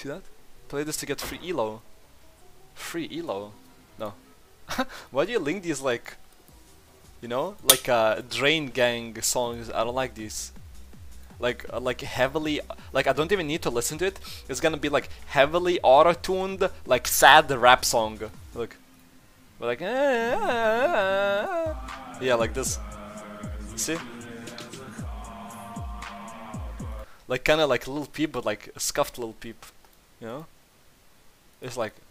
See that? Play this to get free elo. Free elo? No. Why do you link these like, you know, like Drain Gang songs? I don't like these. Like heavily, like I don't even need to listen to it. It's gonna be like heavily auto-tuned, like sad rap song. Look, but like, yeah, like this. See? Like kind of like Lil Peep, but like a scuffed Lil Peep. You know? It's like